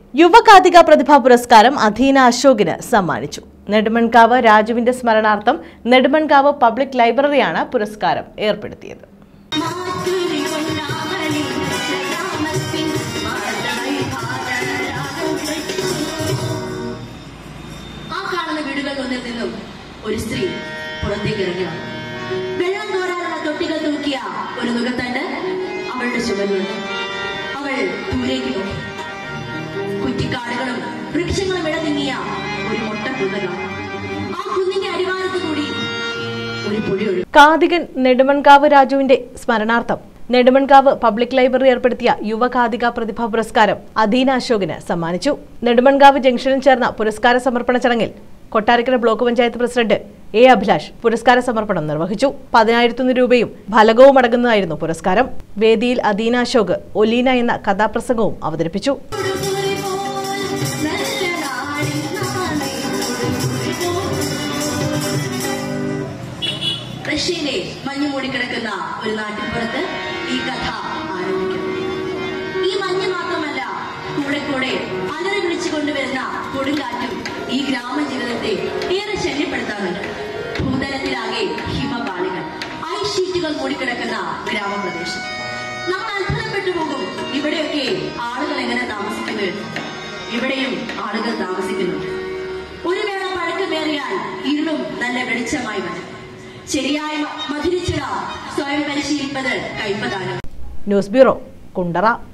യുവകാതിക പ്രതിഭാ പുരസ്കാരം അധീന അശോകിന് സമ്മാനിച്ചു. നെടുമൺകാവ് രാജുവിന്റെ സ്മരണാർത്ഥം നെടുമൺകാവ് പബ്ലിക് ലൈബ്രറിയാണ് പുരസ്കാരം ഏർപ്പെടുത്തിയത്. ഒരു സ്ത്രീ പുറത്തേക്ക് ഇറങ്ങുക. വെള്ളം കോരാനുള്ള തൊട്ടികൾ തൂക്കിയ ഒരു നുകത്തണ്ട് അവളുടെ ചുമലുണ്ട്. അവൾ ദൂരേക്ക് നോക്കി. കുറ്റിക്കാടുകളും വൃക്ഷങ്ങളും ഇടതിങ്ങിയ ഒരു മൊട്ട കുന്നുക. ആ കുന്നിന്റെ അടിവാരത്ത് കൂടി ഒരു പുഴ ഒഴുകും. കാതികൻ നെടുമൺകാവ് രാജുവിന്റെ സ്മരണാർത്ഥം നെടുമൺകാവ് പബ്ലിക് ലൈബ്രറി ഏർപ്പെടുത്തിയ യുവകാതിക പ്രതിഭാ പുരസ്കാരം അധീന അശോകിന് സമ്മാനിച്ചു. നെടുമൺകാവ് ജംഗ്ഷനിൽ ചേർന്ന പുരസ്കാര സമർപ്പണ ചടങ്ങിൽ Kottarakkara block panchayat president A Abhilash പുരസ്കാര സമർപ്പണം നിർവഹിച്ചു. 10,000 രൂപയും ഫലകവും അടങ്ങുന്നതായിരുന്നു പുരസ്കാരം. വേദിയിൽ അധീന അശോക് ഒലീന എന്ന കഥാപ്രസംഗവും അവതരിപ്പിച്ചു. റഷ്യയിലെ മഞ്ഞ് മൂടിക്കിടക്കുന്ന ഒരു നാട്ടിൻപുറത്ത് ഈ കഥ ആരംഭിക്കുന്നു. ഈ മഞ്ഞ് മാത്രമല്ല, കൂടെ കൂടെ അലറി വിളിച്ചു കൊണ്ടുവരുന്ന കൊടുങ്കാറ്റും ഈ ഗ്രാമജീവിതത്തെ ഏറെ ശല്യപ്പെടുത്താറുണ്ട്. ഭൂതലത്തിലാകെ ഹിമപാളികൾ, ഐസ് ഷീറ്റുകൾ മൂടിക്കിടക്കുന്ന ഗ്രാമപ്രദേശം. നമ്മൾ അത്ഭുതപ്പെട്ടു പോകും, ഇവിടെയൊക്കെ ആളുകൾ എങ്ങനെ താമസിക്കുന്നു. ഇവിടെയും ആളുകൾ താമസിക്കുന്നുണ്ട്. ഒരു വേള പഴക്കമേറിയാൽ ഇരുളും നല്ല വെളിച്ചമായി വരും. ശരിയായ മധുരിച്ചുള്ള സ്വയം പരിശീലിപ്പത് കൈപ്പതാണ്. News bureau, Kundara.